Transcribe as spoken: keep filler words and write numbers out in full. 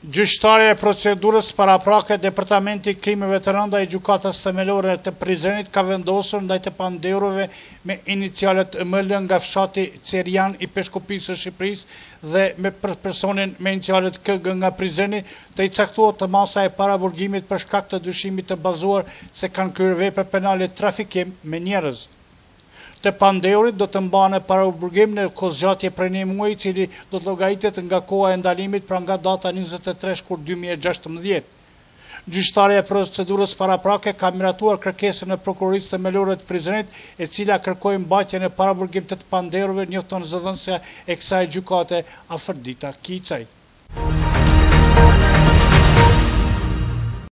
Gjyqtarja e procedurës paraprake Departamenti i Krimeve të Rënda i Gjykatës Themelore të Prizrenit ka vendosur ndaj të pandehurve me inicialet M L nga fshati Cerian i Peshkupisë së Shqipërisë dhe me personin me inicialet K G nga Prizreni të i caktuar të masa e paraburgimit për shkak të dyshimit të bazuar se kanë kryer vepra penale trafikim me njerëz. Të pandehurit do të mbane paraburgim në kozgjatje prej një muaji, i cili do të llogaritet nga koha e ndalimit pra nga data njëzet e tre shkurt dy mijë e gjashtëmbëdhjetë. Gjyqtarja e procedurës paraprake ka miratuar kërkesën e prokurorisë themelore të Prizrenit, e cila kërkoi mbajtjen e paraburgimit të të pandehurve, njofton zëdhënësja e kësaj gjykate Afërdita Kicaj.